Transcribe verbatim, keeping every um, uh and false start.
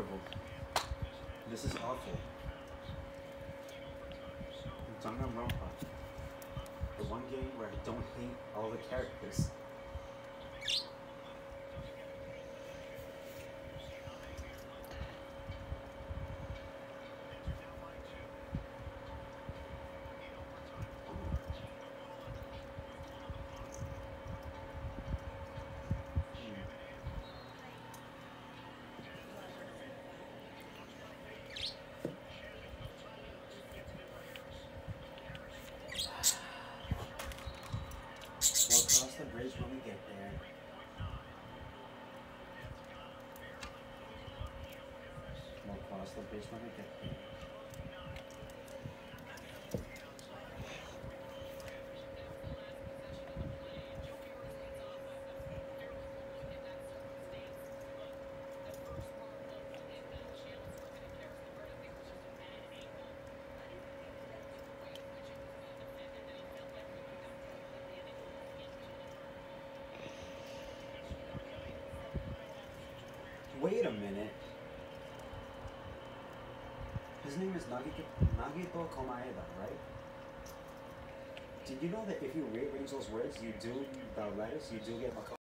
horrible. This is awful. Danganronpa. The one game where I don't hate all the characters. We'll cross the bridge when we get there. We'll cross the bridge when we get there. Wait a minute. His name is Nagito, Nagito Komaeda, right? Did you know that if you rearrange those words, you do the letters, you do get Makoto?